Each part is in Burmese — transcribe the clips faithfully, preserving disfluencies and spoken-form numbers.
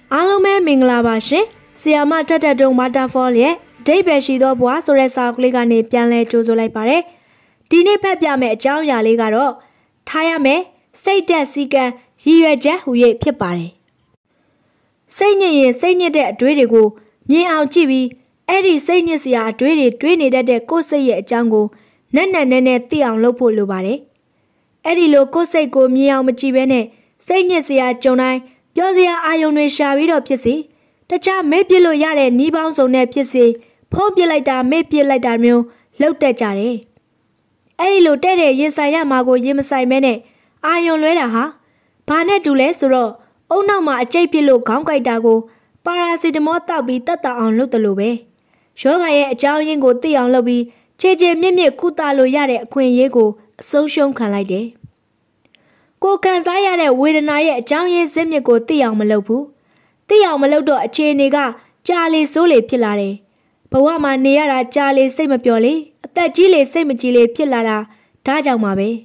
အားလုံးပဲမင်္ဂလာပါရှင်။ဆီယာမတက်တက်တုံမာတာဖောရဲ့အဓိပ္ပာယ်ရှိသောဘွားဆိုတဲ့စာအုပ်ကလေးကနေပြန်လဲကြိုဆိုလိုက်ပါတယ်။ဒီနေ့ဖတ်ပြမယ့်အကြောင်းအရာလေးကတော့ထားရမယ်စိတ်တက်စီကံရည်ရွယ်ချက်ဟူ၍ဖြစ်ပါတယ်။စိတ်ညစ်ရင်စိတ်ညစ်တဲ့အတွေးတွေကိုမြင်အောင်ကြည့်ပြီးအဲ့ဒီစိတ်ညစ်စရာအတွေးတွေတွေးနေတတ်တဲ့ကိုယ်စိတ်ရဲ့အကြောင်းကိုနက်နက်နဲနဲသိအောင်လုပ်ဖို့လိုပါတယ်။အဲ့ဒီလိုကိုယ်စိတ်ကိုမြင်အောင်မကြည့်ဘဲနဲ့စိတ်ညစ်စရာကြုံတိုင်းပြောစရာအာယုံတွေရှာပြီးတော့ဖြစ်စီတခြားမေ့ပြစ်လို့ရတဲ့နှီးပေါင်းစုံနဲ့ဖြစ်စီဖုံးပြစ်လိုက်တာမေ့ပြစ်လိုက်တာမျိုးလှုပ်တက်ကြတယ်။အဲ့ဒီလိုတဲ့တဲ့ရင်ဆိုင်ရမှာကိုရင်မဆိုင်မဲနဲ့အာယုံလွဲတာဟာဘာနဲ့တူလဲဆိုတော့အုံနောက်မှာအကျိတ်ပြစ်လို့ခေါင်းကိုက်တာကိုပါရာစီတမောတောက်ပြီးတက်တာအောင်လုပ်တယ်လို့ပဲယောဂရဲ့အကြောင်းရင်းကိုသိအောင်လုပ်ပြီးခြေခြေမြင့်မြင့်ကုသလို့ရတဲ့အခွင့်အရေးကိုအဆုံးရှုံးခံလိုက်တယ်။ကိုခံစားရတဲ့ဝေဒနာရဲ့အကြောင်းရင်းဇစ်မြစ်ကိုသိအောင်မလုပ်ဘူး။သိအောင်မလုပ်တော့အခြေအနေကကြာလေစိုးလေဖြစ်လာတယ်။ဘဝမှာနေရတာကြာလေစိတ်မပျော်လေအသက်ကြီးလေစိတ်မကြီးလေဖြစ်လာတာဒါကြောင့်ပါပဲ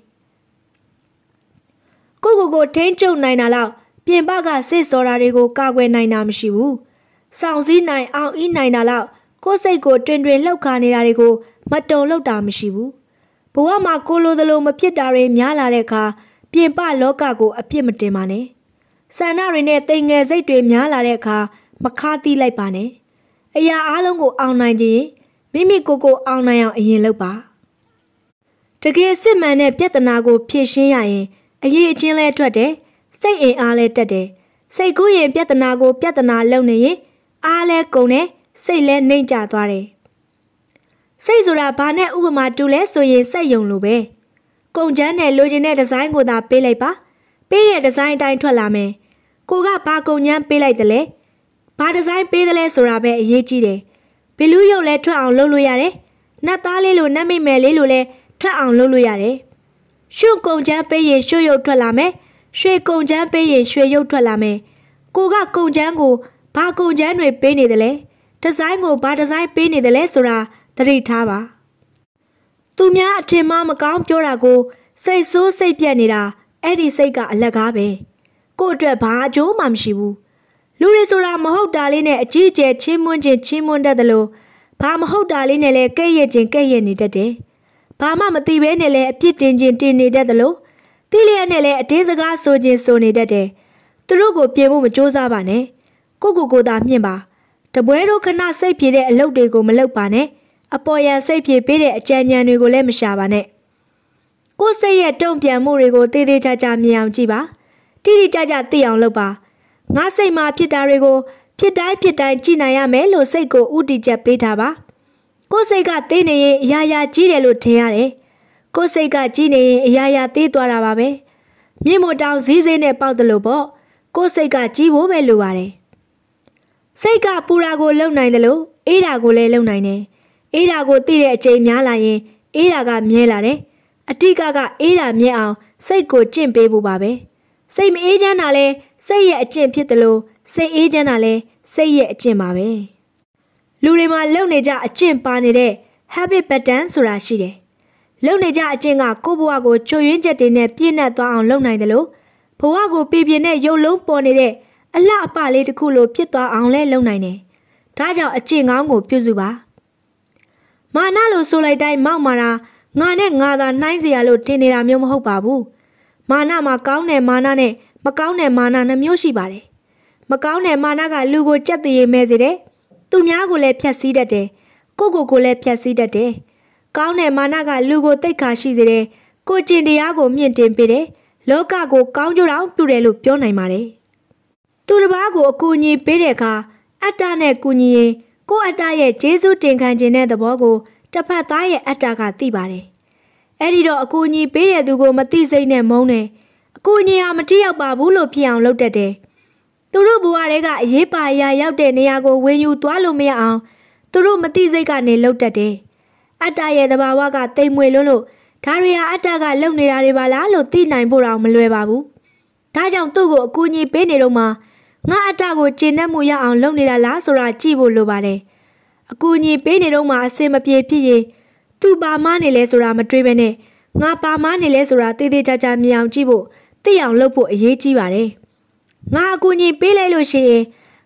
။ကိုကိုကိုထိန်းချုပ်နိုင်တာလောက်ပြင်ပကစစ်စော်တာတွေကိုကာကွယ်နိုင်တာမရှိဘူး။စောင့်စည်းနိုင်အောင်အီးနိုင်တာလောက်ကိုယ်စိတ်ကိုတွင်တွင်လှုပ်ခါနေတာတွေကိုမတုံလှုပ်တာမရှိဘူး။ဘဝမှာကိုလိုသလိုမဖြစ်တာတွေများလာတဲ့အခါပြင်ပလောကကိုအပြစ်မတင်ပါနဲ့။ဆန္ဒတွေနဲ့တိမ်ငယ်စိတ်တွေများလာတဲ့အခါမခါသီးလိုက်ပါနဲ့။အရာအလုံးကိုအောင်နိုင်ခြင်းမိမိကိုယ်ကိုအောင်နိုင်အောင်အရင်လုပ်ပါ။တကယ်စစ်မှန်တဲ့ပြဿနာကိုဖြေရှင်းရရင်အရေးအချင်းလဲထွက်တယ်။စိတ်အင်အားလဲတက်တယ်။စိတ်ကူးရင်ပြဿနာကိုပြဿနာလုံနေရင်အားလဲကုန်တယ်စိတ်လဲနှိမ့်ကျသွားတယ်။စိတ်ဆိုတာဘာနဲ့ဥပမာတူလဲဆိုရင်စိတ်ယုံလိုပဲ။ကုန်ချမ်းနဲ့လိုချင်တဲ့ဒီဇိုင်းကိုသာပေးလိုက်ပါပေးတဲ့ဒီဇိုင်းအတိုင်းထွက်လာမယ်ကိုကဘာကုန်ချမ်းပေးလိုက်တယ်လဲဘာဒီဇိုင်းပေးတယ်လဲဆိုတာပဲအရေးကြီးတယ်ဘီလူးရုပ်လဲထွက်အောင်လုပ်လို့ရတယ်နတ်သားလေးလိုနတ်မိမယ်လေးလိုလဲထွက်အောင်လုပ်လို့ရတယ်ရှုပ်ကုန်ချမ်းပေးရင်ရှုပ်ရုပ်ထွက်လာမယ်ရွှေကုန်ချမ်းပေးရင်ရွှေရုပ်ထွက်လာမယ်ကိုကကုန်ချမ်းကိုဘာကုန်ချမ်းတွေပေးနေတယ်လဲဒီဇိုင်းကိုဘာဒီဇိုင်းပေးနေတယ်လဲဆိုတာသတိထားပါသူများအထင်မှမကောင်းပြောတာကိုစိတ်ဆိုးစိတ်ပြက်နေတာအဲ့ဒီစိတ်ကအလကားပဲကို့အတွက်ဘာအကျိုးမှမရှိဘူးလူတွေဆိုတာမဟုတ်တာလေးနဲ့အကြီးအကျယ်ချင်းမွန်းချင်းချင်းမွန်းတတ်တယ်လို့ဘာမဟုတ်တာလေးနဲ့လည်းကဲ့ရဲ့ချင်းကဲ့ရဲ့နေတတ်တယ်ဘာမှမသိဘဲနဲ့လည်းအပြစ်တင်ချင်းတင်နေတတ်တယ်လို့တိလျက်နဲ့လည်းအတင်းစကားဆိုချင်းဆိုနေတတ်တယ်သူတို့ကိုပြေဖို့မကြိုးစားပါနဲ့ကိုကိုကိုသာမြင့်ပါတပွဲတို့ခဏစိတ်ပြေတဲ့အလုပ်တွေကိုမလုပ်ပါနဲ့အပေါ်ရန်စိတ်ပြေပေးတဲ့အကြံဉာဏ်တွေကိုလည်းမရှာပါနဲ့ကိုယ်စိတ်ရဲ့တုံ့ပြန်မှုတွေကိုတေးသေးချာချာမြင်အောင်ကြည့်ပါတိတိကျကျသိအောင်လုပ်ပါငါစိတ်မှာဖြစ်တာတွေကိုဖြစ်တိုင်းဖြစ်တိုင်းကြည့်နိုင်ရမယ်လို့စိတ်ကိုဥတီချက်ပေးထားပါကိုယ်စိတ်ကသေးနေရင်အရာရာကြီးတယ်လို့ထင်ရတယ်ကိုယ်စိတ်ကကြီးနေရင်အရာရာသေးသွားတာပါပဲမြင့်မို့တောင်ဈေးဈေးနဲ့ပေါက်တယ်လို့ပေါ့ကိုယ်စိတ်ကကြီးဖို့ပဲလိုပါတယ်စိတ်ကပူတာကိုလုံနိုင်တယ်လို့အေးတာကိုလည်းလုံနိုင်တယ်အေးတာကိုသိတဲ့အချိန်များလာရင်အေးတာကမြဲလာတယ်အတိကကအေးတာမြဲအောင်စိတ်ကိုကျင့်ပေးဖို့ပါပဲစိတ်မအေးချမ်းတာလဲစိတ်ရဲ့အကျင့်ဖြစ်တယ်လို့စိတ်အေးချမ်းတာလဲစိတ်ရဲ့အကျင့်ပါပဲလူတွေမှာလုံနေကြအကျင့်ပါနေတဲ့ habit pattern ဆိုတာရှိတယ်လုံနေကြအကျင့်ကကိုယ့်ဘဝကိုချွတ်ယွင်းချက်တွေနဲ့ပြည့်နှက်သွားအောင်လုပ်နိုင်တယ်လို့ဘဝကိုပြည့်ပြည့်နဲ့ရုပ်လုံးပေါ်နေတဲ့အလှအပလေးတစ်ခုလိုဖြစ်သွားအောင်လဲလုပ်နိုင်တယ်ဒါကြောင့်အကျင့်ကောင်းကိုပြုစုပါမာနလို့ဆိုလိုက်တိုင်းမောက်မာတာငါနဲ့ငါသာနှိုင်းเสียလို့ထင်နေတာမျိုးမဟုတ်ပါဘူးမာနမှာကောင်းတဲ့မာနနဲ့မကောင်းတဲ့မာနနှမျိုးရှိပါတယ်မကောင်းတဲ့မာနကလူကိုကြက်တရေမဲ့စေတယ်သူများကိုလည်းဖျက်ဆီးတတ်တယ်ကိုကိုကိုလည်းဖျက်ဆီးတတ်တယ်ကောင်းတဲ့မာနကလူကိုတိတ်ခါရှိစေတယ်ကိုကျင့်တရားကိုမြင့်တင်ပေးတယ်လောကကိုကောင်းကျိုးတောင်ပြုတယ်လို့ပြောနိုင်ပါတယ်သူတစ်ပါးကိုအကူအညီပေးတဲ့အခါအတ္တနဲ့ကူညီရင်ကိုယ့်အတ္တရဲ့ကျေးဇူးတင်ခံခြင်းတဲ့သဘောကိုတစ်ဖက်သားရဲ့အတ္တကသိပါတယ်။အဲ့ဒီတော့အကူအညီပေးတဲ့သူကိုမသိစိတ်နဲ့မုန်းတယ်။အကူအညီဟာမတိရောက်ပါဘူးလို့ဖြစ်အောင်လုပ်တတ်တယ်။သူတို့ဘဝတွေကအရေးပါအရာရောက်တဲ့နေရာကိုဝင်ယူသွားလို့မရအောင်သူတို့မသိစိတ်ကနေလုပ်တတ်တယ်။အတ္တရဲ့သဘာဝကတိမ်မွေလွန်းလို့ဒါတွေဟာအတ္တကလုပ်နေတာတွေပါလားလို့သိနိုင်ဖို့တော့မလွယ်ပါဘူး။ဒါကြောင့်သူ့ကိုအကူအညီပေးနေတော့မှငါအတ္တကိုကျင့်တတ်မှုရအောင်လုပ်နေတာလားဆိုတာကြည့်ဖို့လိုပါတယ်။အကူအညီပေးနေတော့မှအစင်မပြေဖြစ်ရင်သူပါမနေလဲဆိုတာမတွေးပဲနဲ့ငါပါမနေလဲဆိုတာတေးသေးချာချာမြင်အောင်ကြည့်ဖို့သိအောင်လုပ်ဖို့အရေးကြီးပါတယ်။ငါအကူအညီပေးလိုက်လို့ရှိရင်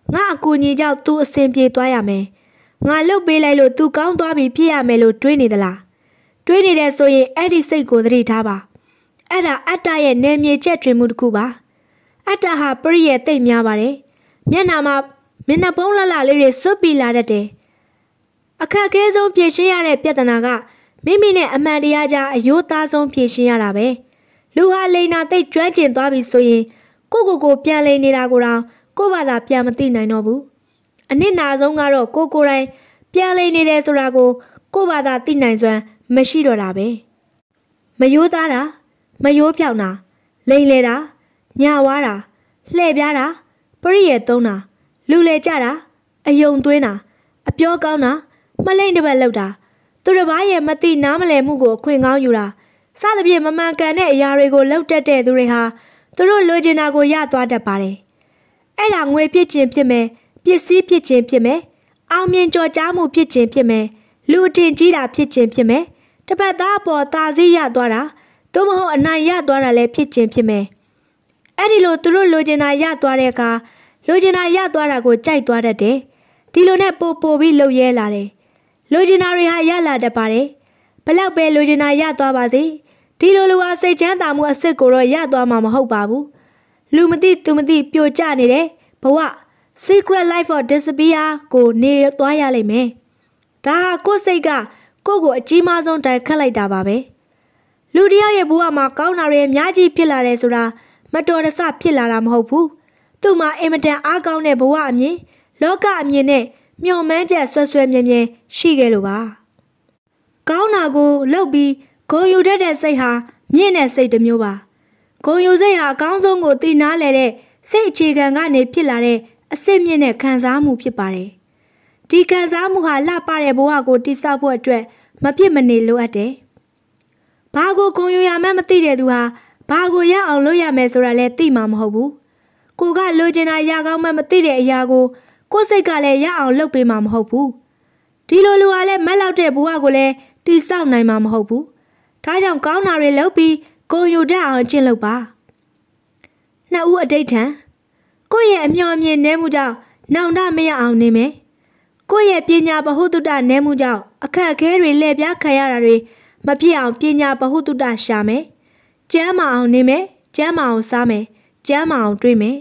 ငါအကူညီကြောင့်သူအဆင်ပြေသွားရမယ်ငါလှုပ်ပေးလိုက်လို့သူကောင်းသွားပြီဖြစ်ရမယ်လို့တွေးနေသလားတွေးနေတယ်ဆိုရင်အဲ့ဒီစိတ်ကိုသတိထားပါအဲ့ဒါအတ္တရဲ့နယ်မြေချက်ထွင်မှုတစ်ခုပါအတ္တဟာပရိယေသိပ်များပါတယ်မျက်နှာမှာမျက်နှာပုံးလှလှလေးတွေစွတ်ပြီးလာတတ်တယ်အခက်အခဲဆုံးဖြေရှင်းရတဲ့ပြဿနာကမိမိနဲ့အမှန်တရားကြားအယိုးသားဆုံးဖြေရှင်းရတာပဲလူဟာလိန်နာသိပ်ကျွမ်းကျင်သွားပြီဆိုရင်ကိုကိုကိုပြန်လိန်နေတာကိုတောင်ကိုဘာသာပြန်မသိနိုင်တော့ဘူးအနစ်နာဆုံးကတော့ကိုကိုတိုင်းပြန်လိန်နေတယ်ဆိုတာကိုကိုဘာသာသိနိုင်စွမ်းမရှိတော့တာပဲမယိုးသားတာမယိုးဖြောင်တာလိန်လေတာညာဝါတာလှဲ့ပြားတာပရိယေသုံးတာလူလေကြတာအယုံသွင်းတာအပြောကောင်းတာမလိမ့်တပတ်လောက်တာသူတစ်ပါးရဲ့မသိနားမလည်မှုကိုအခွင့်ကောင်းယူတာစသဖြင့်မမှန်ကန်တဲ့အရာတွေကိုလှုပ်တတ်တဲ့သူတွေဟာသူတို့လိုချင်တာကိုရသွားတတ်ပါတယ်အဲ့ဒါငွေဖြစ်ခြင်းဖြစ်မယ်ပစ္စည်းဖြစ်ခြင်းဖြစ်မယ်အောင်မြင်ကြော်ကြားမှုဖြစ်ခြင်းဖြစ်မယ်လူအထင်ကြီးတာဖြစ်ခြင်းဖြစ်မယ်တပတ်သားအပေါ်သာစည်းရသွားတာသို့မဟုတ်အနိုင်ရသွားတာလည်းဖြစ်ခြင်းဖြစ်မယ်အဲ့ဒီလိုသူတို့လိုချင်တာရသွားတဲ့အခါလိုချင်တာရသွားတာကိုကြိုက်သွားတတ်တယ်ဒီလိုနဲ့ပို့ပို့ပြီးလှုပ်ရဲလာတယ်လိုချင်တာတွေဟာရလာတတ်ပါတယ်ဘလောက်ပဲလိုချင်တာရသွားပါစေဒီလိုလူဟာစိတ်ချမ်းသာမှုအစ်စ်ကိုတော့ရသွားမှာမဟုတ်ပါဘူးလူမသိသူမသိပြိုကျနေတဲ့ဘဝ secret life of disappear ကိုနေသွားရလိမ့်မယ်ဒါဟာကိုယ်စိတ်ကကိုယ့်ကိုအကြီးမားဆုံးတိုင်ခတ်လိုက်တာပါပဲလူတယောက်ရဲ့ဘဝမှာကောင်းတာတွေအများကြီးဖြစ်လာတယ်ဆိုတာမတော်တဆဖြစ်လာတာမဟုတ်ဘူးသူ့မှာအင်မတန်အားကောင်းတဲ့ဘဝအမြင်လောကအမြင်နဲ့မျှော်မှန်းချက်ဆွဲဆွဲမြဲမြဲရှိခဲ့လို့ပါကောင်းတာကိုလှုပ်ပြီးဂုဏ်ယူတတ်တဲ့စိတ်ဟာမြင့်တဲ့စိတ်တစ်မျိုးပါဂုဏ်ယူစိတ်ဟာအကောင်းဆုံးကိုသိနာလဲတဲ့စိတ်အခြေခံကနေဖြစ်လာတဲ့အစစ်မြင့်တဲ့ခံစားမှုဖြစ်ပါတယ်ဒီခံစားမှုဟာလှပတဲ့ဘဝကိုတိဆောက်ဖို့အတွက်မဖြစ်မနေလိုအပ်တယ်ဘာကိုဂုဏ်ယူရမှန်းမသိတဲ့သူဟာဘာကိုရအောင်လုပ်ရမယ်ဆိုတာလည်းသိမှာမဟုတ်ဘူးကိုကလိုချင်တာရကောင်းမှမသိတဲ့အရာကိုကိုယ်စိတ်ကလည်းရအောင်လုပ်ပေးမှာမဟုတ်ဘူးဒီလိုလူဟာလည်းမက်လောက်တဲ့ဘဝကိုလည်းတိဆောက်နိုင်မှာမဟုတ်ဘူးဒါကြောင့်ကောင်းတာတွေလုပ်ပြီးဂုဏ်ယူတတ်အောင်ကျင့်လုပ်ပါနှစ်ဦးအတိတ်ထံကိုယ့်ရဲ့အမျှော်အမြင်နည်းမှုကြောင့်နောင်တမရအောင်နေမယ်ကိုယ့်ရဲ့ပညာဗဟုသုတနည်းမှုကြောင့်အခက်အခဲတွေလှည့်ပြားခံရတာတွေမဖြစ်အောင်ပညာဗဟုသုတရှာမယ်ကျမ်းမအောင်နေမယ်ကျမ်းမအောင်စားမယ်ကျမ်းမအောင်တွေးမယ်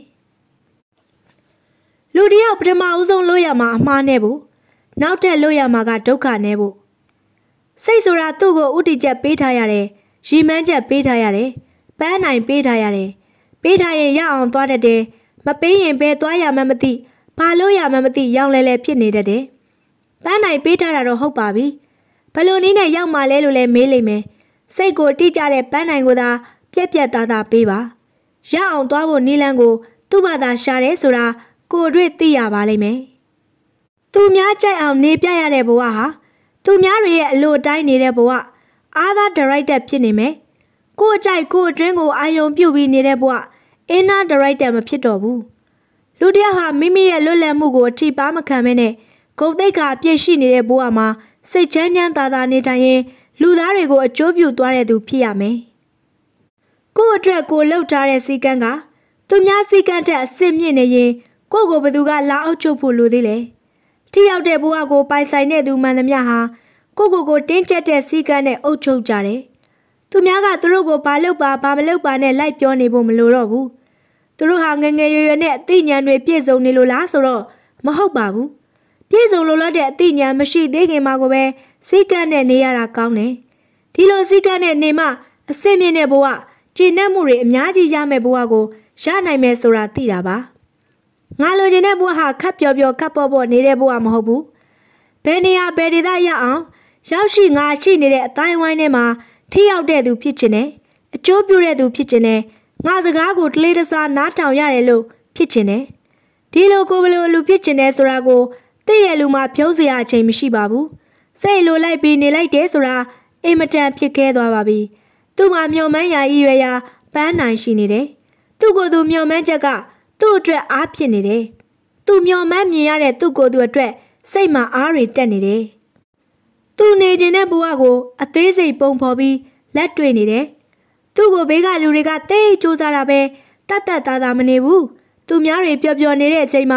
လူတယောက်ပထမဦးဆုံးလို့ရမှာအမှားနဲ့ဖို့နောက်ထပ်လို့ရမှာကဒုက္ခနဲ့ဖို့စိတ်ဆိုတာသူ့ကိုဥတီချက်ပေးထားရတယ်ရီမန်းချက်ပေးထားရတယ်ပန်းနိုင်ပေးထားရတယ်ပေးထားရင်ရအောင်သွားတတ်တယ်မပေးရင်ဘယ်သွားရမှမသိဘာလို့ရမှမသိရောင်လဲလဲဖြစ်နေတတ်တယ်ပန်းနိုင်ပေးထားတာတော့ဟုတ်ပါပြီဘလို့နည်းနဲ့ရောက်မှလဲလို့လဲမေးလိမ့်မယ်စိတ်ကိုတိကျတဲ့ပန်းနိုင်ကိုသာပြက်ပြက်သားသားပေးပါရအောင်သွားဖို့နီးလန်းကိုသူ့ဘာသာရှာတယ်ဆိုတာကိုယ်တွေ့သိရပါလိမ့်မယ်သူများကြိုက်အောင်နေပြရတဲ့ဘဝဟာသူများတွေရဲ့အလိုတိုင်းနေတဲ့ဘဝအားသာ director ဖြစ်နေမယ်ကိုယ်ကြိုက်ကိုယ်အတွင်းကိုအာယုံပြုတ်ပြီးနေတဲ့ဘဝ inner director မဖြစ်တော့ဘူးလူတယောက်ဟာမိမိရဲ့လွတ်လပ်မှုကိုအထိပါမခံမဲနဲ့ဂုဏ်သိက္ခာပြည့်ရှိနေတဲ့ဘဝမှာစိတ်ချမ်းချမ်းသာသာနေထိုင်ရင်လူသားတွေကိုအကျိုးပြုသွားတဲ့သူဖြစ်ရမယ်ကိုယ့်အတွက်ကိုလှုပ်ထားတဲ့စီကံကသူများစီကံတဲ့အစစ်မြင့်နေရင်ကိုယ့်ကိုဘယ်သူကလာအုပ်ချုပ်ဖို့လိုသေးလဲထိရောက်တဲ့ဘဝကိုပိုင်ဆိုင်တဲ့သူမှန်သမျှဟာကိုယ့်ကိုယ်ကိုတင်းကျပ်တဲ့စီကံနဲ့အုပ်ချုပ်ကြတယ်သူများကသူတို့ကိုဘာလုပ်ပါဘာမလုပ်ပါနဲ့လိုက်ပြောနေဖို့မလိုတော့ဘူးသူတို့ဟာငငယ်ရွယ်ရွယ်နဲ့အသိဉာဏ်တွေပြည့်စုံနေလို့လားဆိုတော့မဟုတ်ပါဘူးပြည့်စုံလို့လားတဲ့အသိဉာဏ်မရှိသေးခင်မှာကိုပဲစီကံနဲ့နေရတာကောင်းတယ်ဒီလိုစီကံနဲ့နေမှအစစ်မြင့်တဲ့ဘဝကျင့်တတ်မှုတွေအများကြီးရမယ့်ဘဝကိုရနိုင်မယ်ဆိုတာသိတာပါငါလိုချင်တဲ့ဘဝဟာခက်ပျော်ပျော်ခက်ပေါ့ပေါ့နေတဲ့ဘဝမဟုတ်ဘူးဘယ်နေရာဘယ်ဒေသရအောင်ရောက်ရှိငါရှိနေတဲ့အတိုင်းဝိုင်းထဲမှာထိရောက်တဲ့သူဖြစ်ချင်တယ်အကျိုးပြုတဲ့သူဖြစ်ချင်တယ်ငါစကားကိုတလေးတစားနားထောင်ရတယ်လို့ဖြစ်ချင်တယ်ဒီလိုကိုဘလိုလူဖြစ်ချင်တယ်ဆိုတာကိုသိတဲ့လူမှဖြုံးစရာအချိန်မရှိပါဘူးစိတ်လိုလိုက်ပြီးနေလိုက်တယ်ဆိုတာအင်မတန်ဖြစ်ခဲသွားပါပြီသူ့မှာမျောမှန်းရာရည်ရွယ်ရာပန်းနိုင်ရှိနေတယ်သူ့ကိုယ်သူမျောမှန်းချက်ကသူ့အတွက်အားဖြစ်နေတယ်သူမျောမှန်းမြင်ရတဲ့သူ့ကိုယ်သူအတွက်စိတ်မှာအားတွေတက်နေတယ်သူနေခြင်းတဲ့ဘဝကိုအသေးစိတ်ပုံဖော်ပြီးလက်တွေ့နေတယ်သူ့ကိုဘေးကလူတွေကတိတ်ကြိုးစားတာပဲတတ်တတ်သားသားမနေဘူးသူများတွေပျော်ပျော်နေတဲ့အချိန်မှာ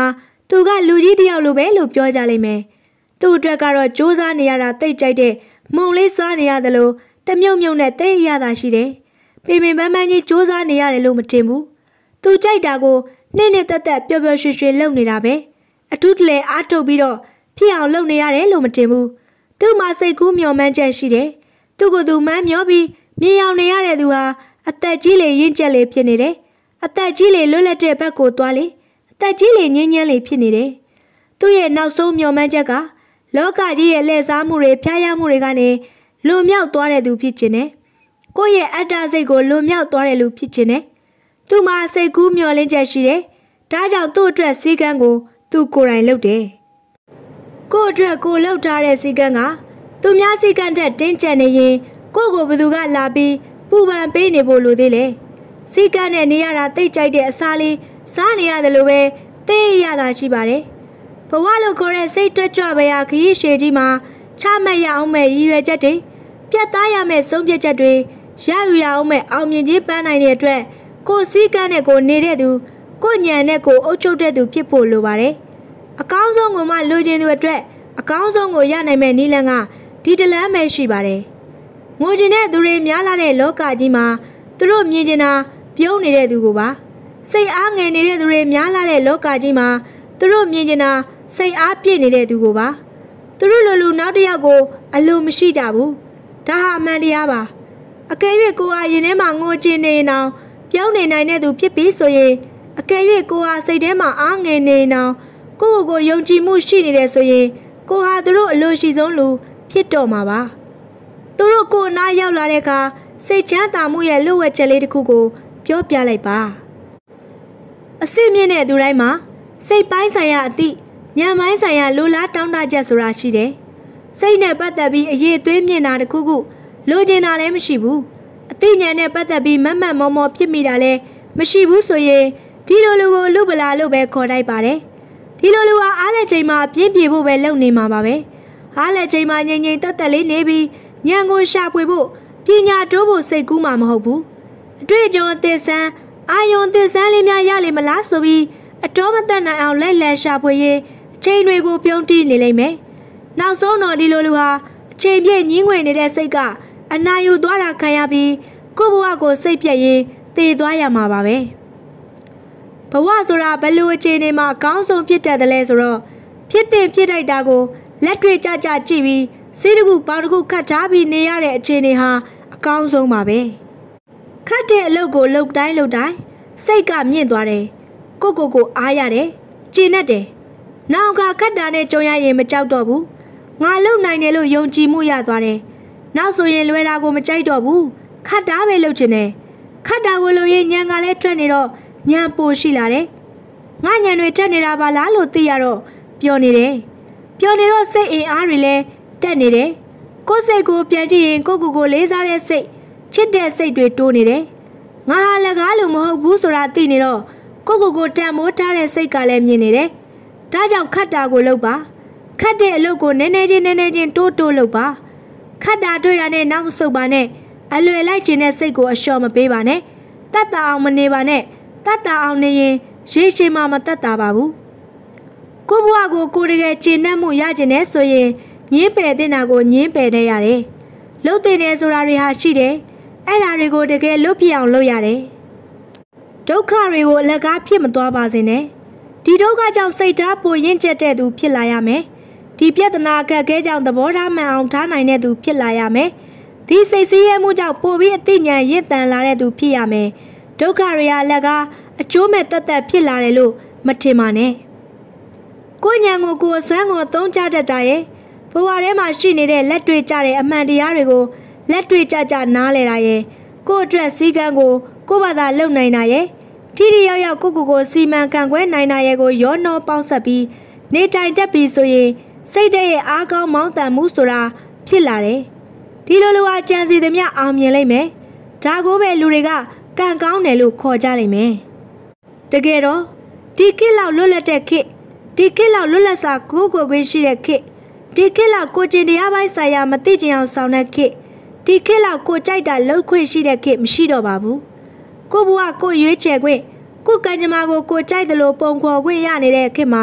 သူကလူကြီးတယောက်လိုပဲလို့ပြောကြလိမ့်မယ်သူ့အတွက်ကတော့စူးစမ်းနေရတာတိတ်ကြိုက်တဲ့မုံလေးစားနေရတယ်လို့တမြုပ်မြုပ်နဲ့တိတ်ရတာရှိတယ်ပြင်းပြင်းပန်းပန်းကြီးစူးစမ်းနေရတယ်လို့မထင်ဘူးသူကြိုက်တာကိုနေ့နေ့တက်တက်ပျော်ပျော်ရွှင်ရွှင်လုပ်နေတာပဲအထူးတလဲအားထုတ်ပြီးတော့ဖြစ်အောင်လုပ်နေရတယ်လို့မထင်ဘူးသူ့မှာစိတ်ကူးမျှော်မှန်းချက်ရှိတယ်သူ့ကိုယ်သူမှန်းမျောပြီးမြေအောင်နေရတဲ့သူဟာအသက်ကြီးလေရင့်ကျက်လေဖြစ်နေတယ်အသက်ကြီးလေလွတ်လပ်တဲ့ဘက်ကိုသွားလေအသက်ကြီးလေငြင်းငြင်းလေဖြစ်နေတယ်သူ့ရဲ့နောက်ဆုံးမျှော်မှန်းချက်ကလောကကြီးရဲ့လှည့်စားမှုတွေဖျားရမှုတွေကနေလွန်မြောက်သွားတဲ့သူဖြစ်ခြင်းနဲ့ကိုယ့်ရဲ့အတ္တစိတ်ကိုလွန်မြောက်သွားတဲ့လူဖြစ်ခြင်းနဲ့သူမှာစိတ်ကူးမျှော်လင့်ချက်ရှိတယ်ဒါကြောင့်သူ့အတွက်စီကံကိုသူကိုယ်တိုင်လုပ်တယ်ကိုယ့်အတွက်ကိုလှုပ်ထားတဲ့စီကံကသူများစီကံတဲ့တင်းကျပ်နေရင်ကိုယ့်ကိုဘယ်သူကလာပြီးပူပန်ပေးနေဖို့လိုသေးလေစီကံနဲ့နေရတာတိတ်ကြိုက်တဲ့အစားလေးစားနေရတယ်လို့ပဲသိရတာရှိပါတယ်ဘဝလို့ခေါ်တဲ့စိတ်တွက်ကြွပဲရာခရီးရှည်ကြီးမှာချမှတ်ရအောင်မဲ့ရည်ရွယ်ချက်တွေပြတ်သားရမယ့်ဆုံးဖြတ်ချက်တွေရယူရအောင်မဲ့အောင်မြင်ခြင်းပန်းနိုင်တဲ့အတွက်ကိုစည်းကမ်းနဲ့ကိုနေတဲ့သူကိုညံနဲ့ကိုအုပ်ချုပ်တဲ့သူဖြစ်ဖို့လိုပါတယ်အကောင်းဆုံးကိုမှလိုချင်သူအတွက်အကောင်းဆုံးကိုရနိုင်မဲ့နည်းလမ်းကဒီတလမ်းပဲရှိပါတယ်ငိုချင်တဲ့သူတွေများလာတဲ့လောကကြီးမှာသူတို့မြင်ချင်တာပြုံးနေတဲ့သူကိုပါစိတ်အားငယ်နေတဲ့သူတွေများလာတဲ့လောကကြီးမှာသူတို့မြင်ချင်တာစိတ်အားပြည့်နေတဲ့သူကိုပါသူတို့လိုလူနောက်တစ်ယောက်ကိုအလိုမရှိကြဘူးဒါဟာအမှန်တရားပါအကယ်၍ကိုဟာရင်ထဲမှာငိုချင်နေအောင်ပြောင်းနေနိုင်တဲ့သူဖြစ်ပြီးဆိုရင်အကယ်၍ကိုဟာစိတ်ထဲမှာအားငယ်နေအောင်ကိုယ့်ကိုယ်ကိုယုံကြည်မှုရှိနေတယ်ဆိုရင်ကိုဟာသူတို့အလိုရှိဆုံးလူဖြစ်တော့မှာပါသူတို့ကိုနားရောက်လာတဲ့အခါစိတ်ချမ်းသာမှုရဲ့လွတ်ဝက်ချက်လေးတစ်ခုကိုပြောပြလိုက်ပါအစစ်မြင့်တဲ့သူတိုင်းမှာစိတ်ပိုင်းဆိုင်ရာအသည့်ဉာဏ်ပိုင်းဆိုင်ရာလိုလားတောင်းတချက်ဆိုတာရှိတယ်စိတ်နဲ့ပတ်သက်ပြီးအရေးသွေးမြင့်တာတစ်ခုခုလိုချင်တာလည်းမရှိဘူးအသိဉာဏ်နဲ့ပတ်သက်ပြီးမတ်မတ်မောမောဖြစ်မိတာလည်းမရှိဘူးဆိုရင်ဒီလိုလူကိုလူပလာလို့ပဲခေါ်တိုက်ပါတယ်ဒီလိုလူဟာအားလက်ချိန်မှာပြင်းပြေဖို့ပဲလုပ်နေမှာပါပဲအားလက်ချိန်မှာငြိမ်ငြိမ်သက်သက်လေးနေပြီးဉာဏ်ကိုရှာဖွေဖို့ပညာတိုးဖို့စိတ်ကူးမှာမဟုတ်ဘူးအတွေ့အကြုံအသစ်ဆန်းအာယုံသစ်ဆန်းလေးများရလိမ့်မလားဆိုပြီးအတော်မသက်နိုင်အောင်လိုက်လံရှာဖွေရင်အချိန်တွေကိုပြုံးတီးနေလိမ့်မယ်နောက်ဆုံးတော့ဒီလိုလူဟာအချိန်ပြည့်ညင်းငွေနေတဲ့စိတ်ကအနာယူသွားတာခံရပြီးကိုယ့်ဘဝကိုစိတ်ပြက်ရင်တည်သွားရမှာပါပဲဘဝဆိုတာဘယ်လိုအခြေအနေမှာအကောင်းဆုံးဖြစ်တတ်တယ်လဲဆိုတော့ဖြစ်တဲ့ဖြစ်တိုက်တာကိုလက်တွေ့ကြကြကြည့်ပြီးစိတ်တကူပေါင်းတကူခတ်ထားပြီးနေရတဲ့အခြေအနေဟာအကောင်းဆုံးပါပဲခတ်တဲ့အလုပ်ကိုလုပ်တိုင်းလုပ်တိုင်းစိတ်ကမြင့်သွားတယ်ကိုကိုကိုအားရတယ်ကျေနပ်တယ်နောက်ကခတ်တာနဲ့ကြုံရရင်မကြောက်တော့ဘူးငါလုံနိုင်တယ်လို့ယုံကြည်မှုရသွားတယ်နောက်ဆိုရင်လွယ်တာကိုမကြိုက်တော့ဘူးခတ်တာပဲလုပ်ချင်တယ်ခတ်တာကိုလို့ရင်ညံကလည်းထွက်နေတော့ညံပိုရှိလာတယ်ငါညံတွေတက်နေတာပါလားလို့သိရတော့ပျော်နေတယ်ပျော်နေတော့စိတ်အင်အားတွေလည်းတက်နေတယ်ကိုယ်စိတ်ကိုပြန်ကြည့်ရင်ကိုကိုကိုလေးစားတဲ့စိတ်ချစ်တဲ့စိတ်တွေတိုးနေတယ်ငါဟာလည်းကားလို့မဟုတ်ဘူးဆိုတာသိနေတော့ကိုကိုကိုတန်မိုးထားတဲ့စိတ်ကလည်းမြင်နေတယ်ဒါကြောင့်ခတ်တာကိုလုပ်ပါခတ်တဲ့အလုပ်ကိုနည်းနည်းချင်းနည်းနည်းချင်းတိုးတိုးလုပ်ပါခတ်တာတွေ့တာနဲ့နောက်မဆုတ်ပါနဲ့အလွယ်လိုက်ခြင်းတဲ့စိတ်ကိုအလျှော့မပေးပါနဲ့တတ်တာအောင်မနေပါနဲ့တတ်တာအောင်နေရင်ရေရှည်မှမတတ်တာပါဘူးကိုဘွားကိုကိုတကယ်ကျင့်တတ်မှုရခြင်းနဲ့ဆိုရင်ညင်းပယ်တဲ့နာကိုညင်းပယ်နေရတယ်လှုပ်တဲ့နေဆိုတာတွေဟာရှိတယ်အဲ့ဒါတွေကိုတကယ်လွတ်ပြအောင်လုပ်ရတယ်ဒုက္ခတွေကိုအလကားဖြစ်မသွားပါစေနဲ့ဒီဒုက္ခကြောင့်စိတ်ဓာတ်ပိုရင့်ကျက်တဲ့သူဖြစ်လာရမယ်ဒီပြဿနာအခက်အခဲကြောင့်သဘောထားမှန်အောင်ထားနိုင်တဲ့သူဖြစ်လာရမယ်ဒီစိတ်ဆင်းရဲမှုကြောင့်ပိုပြီးအသိဉာဏ်ရင့်တန်လာတဲ့သူဖြစ်ရမယ်ဒုက္ခတွေဟာလက်ကားအကျိုးမဲ့တတ်တတ်ဖြစ်လာတယ်လို့မထင်ပါနဲ့ကိုဉာဏ်ကိုကိုယ်အစွမ်းကိုသုံးချတတ်တာရဲ့ဘဝထဲမှာရှိနေတဲ့လက်တွေ့ကြတဲ့အမှန်တရားတွေကိုလက်တွေ့ကြကြနားလည်တာရဲ့ကိုယ့်အတွက်စည်းကမ်းကိုကိုယ့်ဘာသာလုပ်နိုင်တာရဲ့ထိထိရောက်ရောက်ကိုကိုကိုစီမံကံခွဲနိုင်တာရဲ့ကိုရောနှောပေါင်းဆက်ပြီးနေတိုင်တက်ပြီးဆိုရင်စိတ်ရဲ့အားကောင်းမောင်းတန်မှုဆိုတာဖြစ်လာတယ်ဒီလိုလိုအကြံစီသမျှအောင်မြင်လိမ့်မယ်ဒါကိုပဲလူတွေကကံကောင်းတယ်လို့ခေါ်ကြလိမ့်မယ်တကယ်တော့ဒီခေတ်လောက်လွတ်လပ်တဲ့ခေတ်ဒီခေတ်လောက်လွတ်လပ်စွာကိုယ်ကိုယ်ခွင့်ရှိတဲ့ခေတ်ဒီခေတ်လောက်ကိုကျင်တရားပိုင်းဆိုင်ရာမသိချင်အောင်ဆောင်တဲ့ခေတ်ဒီခေတ်လောက်ကိုကြိုက်တာလှုပ်ခွင့်ရှိတဲ့ခေတ်မရှိတော့ပါဘူးကိုဘဝကိုရွေးချယ်ခွင့်ကိုကံကြမ္မာကိုကိုကြိုက်သလိုပုံခေါ်ခွင့်ရနေတဲ့ခေတ်မှာ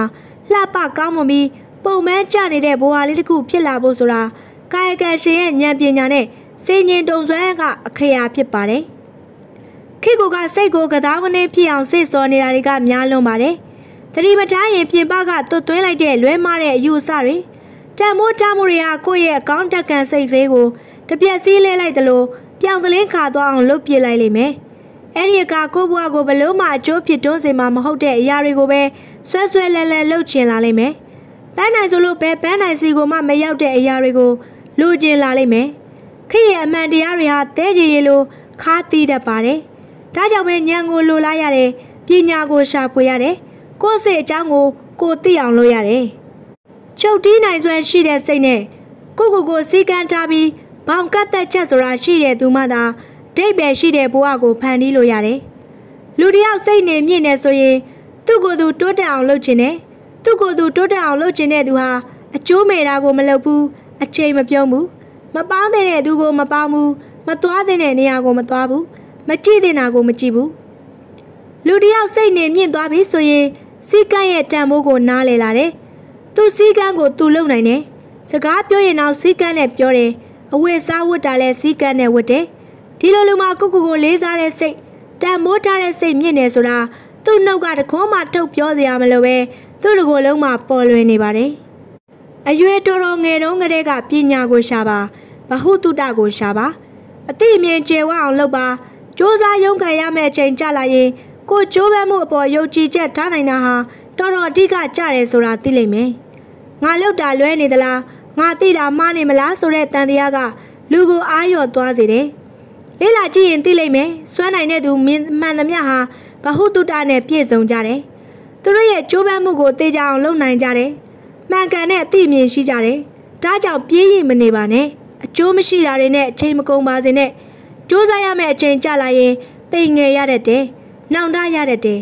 လှပကောင်းမွန်ပြီးပုံမှန်ကျနေတဲ့ဘဝလေးတစ်ခုဖြစ်လာဖို့ဆိုတာကာယကံရှင်ရဲ့ဉာဏ်ပညာနဲ့စိတ်ငြိမ်တုံစွမ်းကအခရာဖြစ်ပါတယ်ခေတ်ကစိတ်ကိုကသားကနေဖြစ်အောင်စိတ်စောနေတာတွေကများလွန်ပါတယ်တတိမထားရင်ပြင်ပကတွတ်သွင်းလိုက်တဲ့လွဲမားတဲ့အယူအဆတွေတန်မိုးထားမှုတွေဟာကိုယ့်ရဲ့အကောင့်တက်ကံစိတ်ကလေးကိုတပြက်စီးလဲလိုက်သလိုပြောင်ကလေးခါသွားအောင်လှုပ်ပြလိုက်လိမ့်မယ်အဲ့ဒီကကိုယ့်ဘဝကိုဘလို့မှအကျိုးဖြစ်တွန်းစေမှာမဟုတ်တဲ့အရာတွေကိုပဲဆွဲဆွဲလဲလဲလှုပ်ချင်လာလိမ့်မယ်ပန်းနိုင်ဆိုလို့ပဲပန်းနိုင်စီကိုမှမရောက်တဲ့အရာတွေကိုလူကျင်လာလိမ့်မယ်ခေတ်ရဲ့အမှန်တရားတွေဟာတဲကြီးရီလိုခါတီးတတ်ပါတယ်ဒါကြောင့်ပဲဉာဏ်ကိုလိုလားရတယ်ပညာကိုရှာဖွေရတယ်ကိုယ်စိတ်အကြောင်းကိုကိုသိအောင်လုပ်ရတယ်ချုပ်တီးနိုင်စွမ်းရှိတဲ့စိတ်နဲ့ကိုကိုကိုစီကံထားပြီးဘောင်ကတ်သက်ချက်ဆိုတာရှိတဲ့သူမှသာဒိတ်ပဲရှိတဲ့ဘဝကိုဖန်တီးလို့ရတယ်လူတယောက်စိတ်နေမြင့်နေဆိုရင်သူ့ကိုယ်သူတိုးတက်အောင်လုပ်ချင်တယ်သူ့ကိုယ်သူတိုးတက်အောင်လုပ်ချင်တဲ့သူဟာအကျိုးမဲ့တာကိုမလုပ်ဘူးအချိန်မပြုံးဘူးမပေါင်းတဲ့သူကိုမပေါင်းဘူးမသွားတဲ့နေရာကိုမသွားဘူးမကြည့်တဲ့နာကိုမကြည့်ဘူးလူတယောက်စိတ်နေမြင့်သွားပြီဆိုရင်စီကံရဲ့တန်ဖိုးကိုနားလည်လာတယ်သူစီကံကိုသူလုံနိုင်တယ်စကားပြောရင်တော့စီကံနဲ့ပြောတယ်အဝတ်စားဝတ်တာလည်းစီကံနဲ့ဝတ်တယ်ဒီလိုလူမှာကိုကိုကိုလေးစားတဲ့စိတ်တန်မိုးထားတဲ့စိတ်မြင့်နေဆိုတာသူ့နှုတ်ကတခွန်းမှထုတ်ပြောစရာမလိုပဲသူ့တကိုယ်လုံးမှာပေါ်လွင်နေပါတယ်အရွယ်တော်တော်ငယ်တုန်းကတည်းကပညာကိုရှာပါဘဟုတုတကိုရှာပါအသိအမြင်ကျယ်ဝအောင်လုပ်ပါစ조사ရုံးခံရမယ့်အချိန်ကြလာရင်ကိုကြိုးပမ်းမှုအပေါ်ယုံကြည်ချက်ထားနိုင်တာဟာတော်တော်အဓိကကြတယ်ဆိုတာသိလိမ့်မယ်ငါလောက်တာလွဲနေသလားငါသိတာမှားနေမလားဆိုတဲ့တန်တရားကလူကိုအားလျော်သွားစေတယ်လေးလာကြည့်ရင်သိလိမ့်မယ်စွမ်းနိုင်တဲ့သူမှန်သမျှဟာဘဟုတုတနဲ့ပြည့်စုံကြတယ်သူတို့ရဲ့ကြိုးပမ်းမှုကိုသိကြအောင်လုပ်နိုင်ကြတယ်မှန်ကန်တဲ့အသိအမြင်ရှိကြတယ်ဒါကြောင့်ပြေးရင်မနေပါနဲ့အကျိုးမရှိတာတွေနဲ့အချိန်မကုန်ပါစေနဲ့စ조사ရမယ့်အချိန်ကြလာရင်တိမ်ငယ်ရတတ်တယ်နှောင်တရတတ်တယ်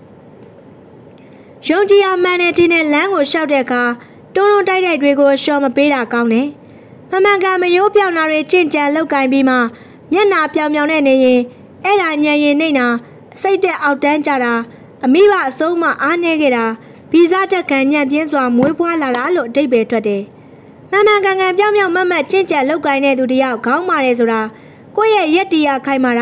ယုံကြည်ရမှန်တဲ့ဒီနဲ့လမ်းကိုလျှောက်တဲ့အခါတွန်းတွန်းတိုက်တိုက်တွေကိုရှော့မပေးတာကောင်းတယ်မမှန်ကန်မရိုးပြောင်တာတွေကြင်ကြံလောက်ကင်ပြီးမှမျက်နာပြောင်ပြောင်နဲ့နေရင်အဲ့ဒါညံရင်နေနာစိတ်တက်အောက်တန်းကြတာအမိဘအဆုံးမအားနေခဲ့တာဗီဇတက်ခံညံ့ပြင်းစွာမွေးဖွားလာတာလို့အတိတ်ပဲထွက်တယ်မမှန်ကန်ကန်ပြောင်ပြောင်မတ်မတ်ကြင်ကြံလောက်ကင်တဲ့သူတယောက်ခေါင်းမာတယ်ဆိုတာကိုယ့်ရဲ့ရက်တရားခိုင်မာတာ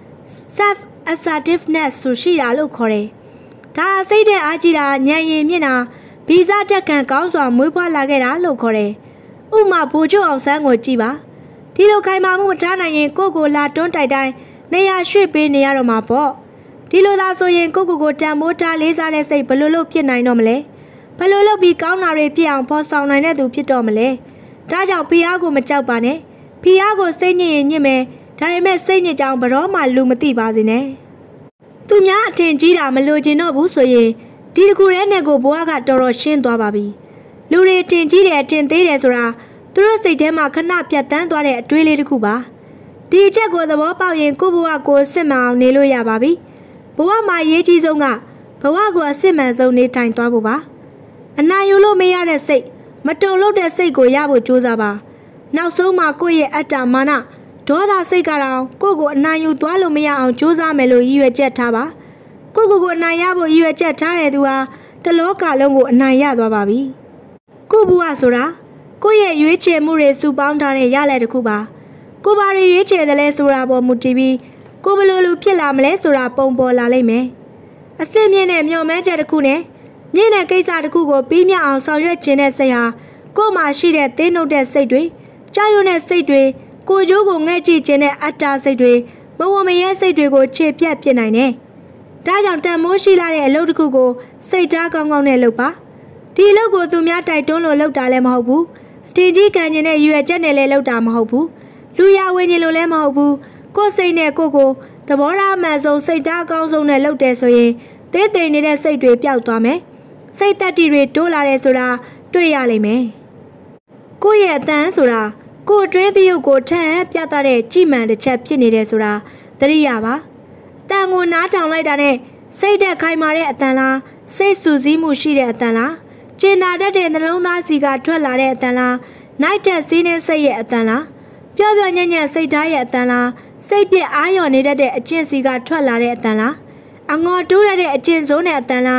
self assertiveness ဆိုရှိတာလို့ခေါ်တယ်ဒါစိတ်တဲ့အားကြီးတာညံရင်မြင့်တာဗီဇတက်ခံကောင်းစွာမွေးဖွားလာခဲ့တာလို့ခေါ်တယ်ဥမာဘူချိုအောင်ဆန်းကိုကြည့်ပါဒီလိုခိုင်မာမှုမထားနိုင်ရင်ကိုကိုလာတွန်းတိုက်တိုင်းနေရာရွှေ့ပေးနေရတော့မှာပေါ့ဒီလိုသာဆိုရင်ကိုကိုကိုတန်မိုးထားလေးစားတဲ့စိတ်ဘယ်လိုလုပ်ဖြစ်နိုင်တော့မလဲဘယ်လိုလုပ်ပြီးကောင်းတာတွေဖြစ်အောင်ဖော်ဆောင်နိုင်တဲ့သူဖြစ်တော့မလဲဒါကြောင့်ဖီအားကိုမကြောက်ပါနဲ့ဖီအားကိုစိတ်ညစ်ရင်ညစ်မယ်ဒါပေမဲ့စိတ်ညစ်ကြောင်ဘရောမှလူမသိပါစေနဲ့သူများအထင်ကြီးတာမလိုချင်တော့ဘူးဆိုရင်ဒီတခုတည်းနဲ့ကိုဘဝကတော်တော်ရှင်းသွားပါပြီလူတွေအထင်ကြီးတယ်အထင်သေးတယ်ဆိုတာသူတို့စိတ်ထဲမှာခဏပြတ်တန်းသွားတဲ့အတွေးလေးတစ်ခုပါဒီအချက်ကိုသဘောပေါက်ရင်ကိုဘဝကိုစစ်မှန်အောင်နေလို့ရပါပြီဘဝမှာရေးကြီးဆုံးကဘဝကိုအစစ်မှန်ဆုံးနေထိုင်သွားဖို့ပါအနာယူလို့မရတဲ့စိတ်မတုံလို့တဲ့စိတ်ကိုရဖို့ကြိုးစားပါနောက်ဆုံးမှာကိုယ့်ရဲ့အတ္တမာနဒေါသစိတ်ကတော့ကိုယ့်ကိုအနာယူသွားလို့မရအောင်ကြိုးစားမယ်လို့ရည်ရွယ်ချက်ထားပါကိုယ့်ကိုယ်ကိုအနိုင်ရဖို့ရည်ရွယ်ချက်ထားတဲ့သူဟာတလောကလုံးကိုအနိုင်ရသွားပါပြီကိုယ့်ဘဝဆိုတာကိုယ့်ရဲ့ရွေးချယ်မှုတွေစုပေါင်းထားတဲ့ရလဒ်တစ်ခုပါကိုယ်ဘာတွေရွေးချယ်တယ်လဲဆိုတာပေါ်မူတည်ပြီးကိုယ်ဘယ်လိုလူဖြစ်လာမလဲဆိုတာပုံပေါ်လာလိမ့်မယ်အစစ်မြင့်တဲ့မျှော်မှန်းချက်တစ်ခုနဲ့မြင့်တဲ့ကိစ္စတစ်ခုကိုပြီးမြောက်အောင်ဆောင်ရွက်ခြင်းတဲ့စိတ်ဟာကိုယ်မှာရှိတဲ့တင်းနှုတ်တဲ့စိတ်တွေကြောက်ရွံ့တဲ့စိတ်တွေကိုယ်ကျိုးကိုငဲ့ကြည့်ခြင်းတဲ့အတ္တစိတ်တွေမဝမရဲစိတ်တွေကိုခြေပြတ်ပြစ်နိုင်တယ်ဒါကြောင့်တန်မိုးရှိလာတဲ့အလုပ်တစ်ခုကိုစိတ်ထားကောင်းကောင်းနဲ့လုပ်ပါဒီအလုပ်ကိုသူများတိုက်တွန်းလို့လုပ်တာလည်းမဟုတ်ဘူးအထင်ကြီးခံကျင်တဲ့ရွယ်ချက်နဲ့လည်းလုပ်တာမဟုတ်ဘူးလူရဝင်းကြီးလို့လည်းမဟုတ်ဘူးကိုယ်စိတ်နဲ့ကိုယ်ကိုသဘောထားမှန်ဆုံးစိတ်ထားကောင်းဆုံးနဲ့လုပ်တယ်ဆိုရင်သေးသိမ်နေတဲ့စိတ်တွေပျောက်သွားမယ်စိတ်သက်တည်တွေတိုးလာတယ်ဆိုတာတွေ့ရလိမ့်မယ်ကိုယ့်ရဲ့အတန်းဆိုတာကိုယ်အတွင်းသရုပ်ကိုထပ်ပြသတဲ့ကြည်မှန်တစ်ချက်ဖြစ်နေတယ်ဆိုတာသတိရပါအတန်ကိုနားထောင်လိုက်တာနဲ့စိတ်သက်ခိုင်မာတဲ့အတန်လားစိတ်ဆူစည်းမှုရှိတဲ့အတန်လားကျင်နာတတ်တဲ့နှလုံးသားစီကထွက်လာတဲ့အတန်လားနိုင်တဲ့စီးနှင်းစိတ်ရဲ့အတန်လားပျော့ပျော့ညံ့ညံ့စိတ်ထားရဲ့အတန်လားစိတ်ပြည့်အားလျော်နေတတ်တဲ့အကျင့်စီကထွက်လာတဲ့အတန်လားအငေါ်တူးရတဲ့အကျင့်စိုးနဲ့အတန်လားဟ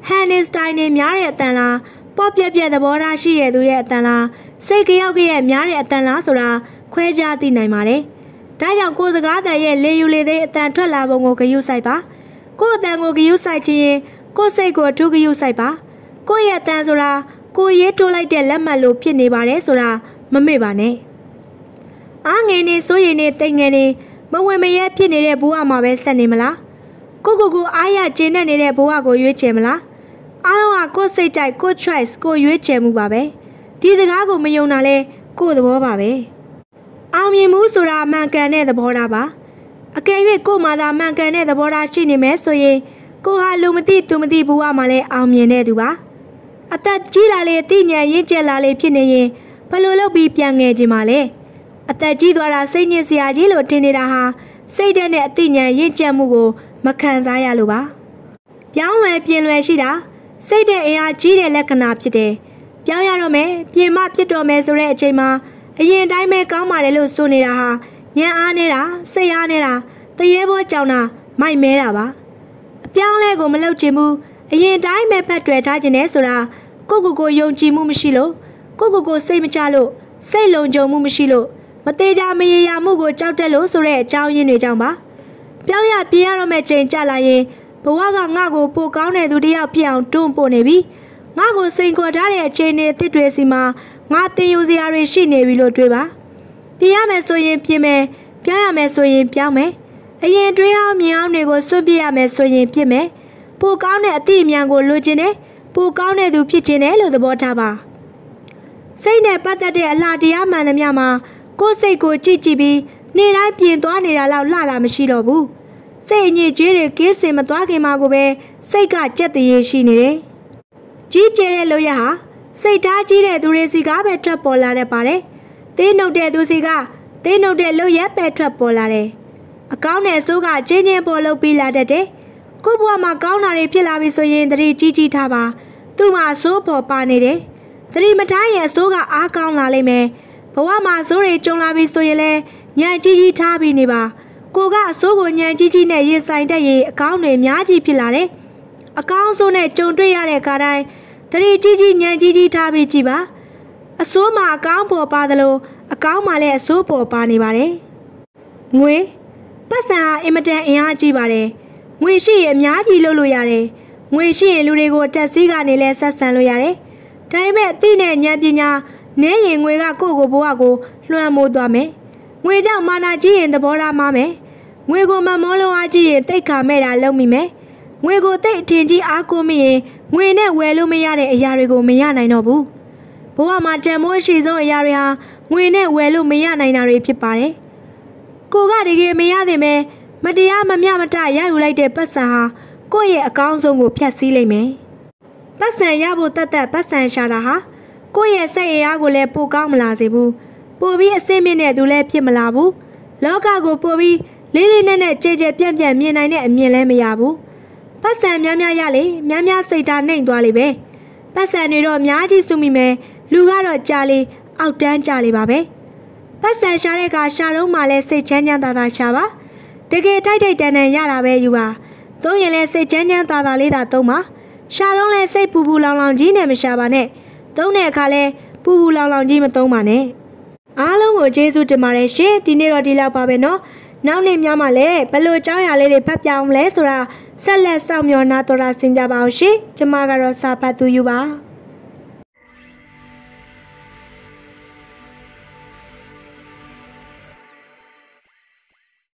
ဟန်နီစတိုင်နေများတဲ့အတန်လားပေါ့ပြက်ပြက်သဘောထားရှိတဲ့သူရဲ့အတန်လားစိတ်ကြောက်ရဲ့များတဲ့အတန်လားဆိုတာခွဲခြားသိနိုင်ပါတယ်။ဒါကြောင့်ကိုယ်စကားတန်ရဲ့လေယူလေသေးအတန်ထွက်လာပုံကိုဂရုစိုက်ပါ။ကိုယ်အတန်ကိုဂရုစိုက်ခြင်းရင်ကိုယ်စိတ်ကိုအထူးဂရုစိုက်ပါ။ကိုယ့်ရဲ့အတန်ဆိုတာကိုရေးထိုးလိုက်တဲ့လက်မှတ်လို့ဖြစ်နေပါတယ်ဆိုတာမမေ့ပါနဲ့။အားငယ်နေစိုးရိမ်နေတိတ်ငယ်နေမဝင်မရဲဖြစ်နေတဲ့ဘဝမှာပဲဆက်နေမလား။ကိုကိုကိုအားရကျဉ်တဲ့နေတဲ့ဘဝကိုရွေးချယ်မလား။အားလုံးကကိုယ်စိတ်ကြိုက်ကို choice ကိုရွေးချယ်မှုပါပဲ။ဒီစကားကိုမယုံတာလဲကိုယ့်သဘောပါပဲ။အောင်မြင်မှုဆိုတာမှန်ကန်တဲ့သဘောထားပါ။အကယ်၍ကိုယ်မှသာမှန်ကန်တဲ့သဘောထားရှိနေမယ်ဆိုရင်ကိုဟာလူမသိသူမသိဘဝမှာလဲအောင်မြင်တဲ့သူပါ။အသက်ကြီးလာလေသိဉာဏ်ရင့်ကျက်လာလေဖြစ်နေရင်ဘယ်လိုလုပ်ပြီးပြန်ငယ်ခြင်းမလဲ။အသက်ကြီးသွားတာစိတ်ညစ်စရာကြီးလို့ထင်နေတာဟာစိတ်ဓာတ်နဲ့အသိဉာဏ်ရင့်ကျက်မှုကိုမခံစားရလို့ပါ။ပြောင်းလဲပြင်လွယ်ရှိတာစိတ်တဲ့အင်အားကြီးတဲ့လက္ခဏာဖြစ်တယ်။ပြောင်းရတော့မယ်ပြင်မဖြစ်တော့မယ်ဆိုတဲ့အချိန်မှာအရင်တိုင်းပဲကောင်းပါတယ်လို့ဆိုနေတာဟာဉာဏ်အားနေတာစိတ်အားနေတာတရေဘောကြောင်တာမိုက်မဲတာပါ။အပြောင်းလဲကိုမလုပ်ချင်ဘူးအရင်တိုင်းပဲဖက်တွယ်ထားခြင်းနဲ့ဆိုတာကိုကိုကိုယုံကြည်မှုမရှိလို့ကိုကိုကိုစိတ်မချလို့စိတ်လုံခြုံမှုမရှိလို့မသေးကြမရေရာမှုကိုကြောက်တက်လို့ဆိုတဲ့အကြောင်းရင်းတွေကြောင့်ပါပြောင်းရပြင်းရတော့မဲ့ချိန်ကြလာရင်ဘဝကငါ့ကိုပိုကောင်းတဲ့သူတယောက်ပြအောင်တွန်းပို့နေပြီငါ့ကိုစိန်ခေါ်ထားတဲ့အချိန်တွေအသစ်တွေစီမှာငါတင်ယူစရာတွေရှိနေပြီလို့တွေးပါပြင်းရမယ်ဆိုရင်ပြင်းမယ်ပြောင်းရမယ်ဆိုရင်ပြောင်းမယ်အရင်တွေးအောင်မြင်အောင်တွေကိုစွန့်ပြစ်ရမယ်ဆိုရင်ပြစ်မယ်ပိုကောင်းတဲ့အသည့်အမြန်ကိုလိုချင်တယ်ပိုကောင်းတဲ့သူဖြစ်ခြင်းနဲ့လို့သဘောထားပါစိတ်နဲ့ပတ်သက်တဲ့အလှတရားမှန်သမျှမှာကိုယ်စိတ်ကိုကြည့်ကြည့်ပြီးနေတိုင်းပြင်သွားနေတာလောက်လှတာမရှိတော့ဘူးစိတ်အညစ်အကြေးတွေကင်းစင်မသွားခင်မှာကိုပဲစိတ်ကကြက်တရေရှိနေတယ်ကြီးကျယ်တဲ့လို့ရဟာစိတ်ထားကြီးတဲ့သူတွေစီကပဲထွက်ပေါ်လာတတ်ပါတယ်သေးနှုတ်တဲ့သူစီကသေးနှုတ်တဲ့လို့ရက်ပဲထွက်ပေါ်လာတယ်အကောင်းတဲ့အစိုးကချင်းချင်းပေါ်လုပ်ပြီးလာတတ်တယ်ကို့ဘဝမှာကောင်းတာတွေဖြစ်လာပြီဆိုရင်တတိကြီးကြီးထားပါသူ့မှာအစိုးပေါ်ပါနေတယ်တတိမထားရင်အစိုးကအားကောင်းလာလိမ့်မယ်ဘဝမှာအစိုးတွေကြုံလာပြီဆိုရင်လည်းညံကြီးကြီးထားပြီးနေပါကိုကအစိုးကိုညံကြီးကြီးနဲ့ရင်ဆိုင်တဲ့ရင်အကောင်းတွေအများကြီးဖြစ်လာတယ်အကောင်းဆုံးနဲ့ကြုံတွေ့ရတဲ့အခါတိုင်းတတိကြီးကြီးညံကြီးကြီးထားပြီးကြည့်ပါအစိုးမှာအကောင်းပေါ်ပါသလိုအကောင်းမှာလည်းအစိုးပေါ်ပါနေပါတယ်ငွေပတ်စံဟာအင်မတန်အင်အားကြီးပါတယ်ငွေရှိရင်အများကြီးလုပ်လို့ရတယ်ငွေရှိရင်လူတွေကိုတက်စီးကနေလဲဆက်ဆံလို့ရတယ်ဒါပေမဲ့အသိနဲ့ဉာဏ်ပညာနဲရင်ငွေကကိုယ့်ကိုဘဝကိုလွှမ်းမိုးသွားမယ်ငွေကြောင့်မာနာကြီးရင်သဘောထားမှာမယ်ငွေကိုမမောလုံးအားကြီးရင်တိတ်ခါမဲ့တာလုံးမိမယ်ငွေကိုတိတ်အထင်ကြီးအားကိုးမိရင်ငွေနဲ့ဝယ်လို့မရတဲ့အရာတွေကိုမရနိုင်တော့ဘူးဘဝမှာတန်မိုးရှိဆုံးအရာတွေဟာငွေနဲ့ဝယ်လို့မရနိုင်တာတွေဖြစ်ပါတယ်ကိုကတကယ်မရသင့်ပဲမတရားမမျှမတရယူလိုက်တဲ့ပတ်စံဟာကိုယ့်ရဲ့အကောင်းဆုံးကိုဖျက်ဆီးလိုက်မယ်ပတ်စံရဖို့တတ်တတ်ပတ်စံရှာတာဟာကိုယ့်ရဲ့စိတ်အရာကိုလည်းပိုကောင်းမလာစေဘူးပိုပြီးအစင်းမြင့်တဲ့သူလည်းဖြစ်မလာဘူးလောကကိုပိုပြီးလေးလေးနက်နက်ကြဲကြဲပြန့်ပြန့်မြင်နိုင်တဲ့အမြင်လည်းမရဘူးပတ်စံများများရလေများများစိတ်ဓာတ်နှိမ်သွားလေပဲပတ်စံတွေတော့အများကြီးစုမိမယ်လူကတော့ကြာလေအောက်တန်းကြာလေပါပဲပတ်စံရှာတဲ့ကရှာတော့မှလည်းစိတ်ချမ်းချမ်းသာသာရှာပါတကယ်ထိုက်ထိုက်တန်တန်ရတာပဲယူပါသုံးရင်လည်းစိတ်ချမ်းချမ်းသာသာလေးသာသုံးပါရှာတော့လည်းစိတ်ပူပူလောင်လောင်ကြီးနဲ့မရှာပါနဲ့သုံးတဲ့အခါလဲပူပူလောင်လောင်ကြီးမသုံးပါနဲ့အားလုံးကိုကျေးဇူးတင်ပါတယ်ရှင်ဒီနေ့တော့ဒီလောက်ပါပဲเนาะနောက်နေ့များမှလည်းဘယ်လိုကြောင်းရလေးတွေဖတ်ပြအောင်လဲဆိုတာဆက်လက်စောင့်မျှော်နာတော်တာဆင်ကြပါအောင်ရှင်ကျမကတော့စာဖတ်သူယူပါ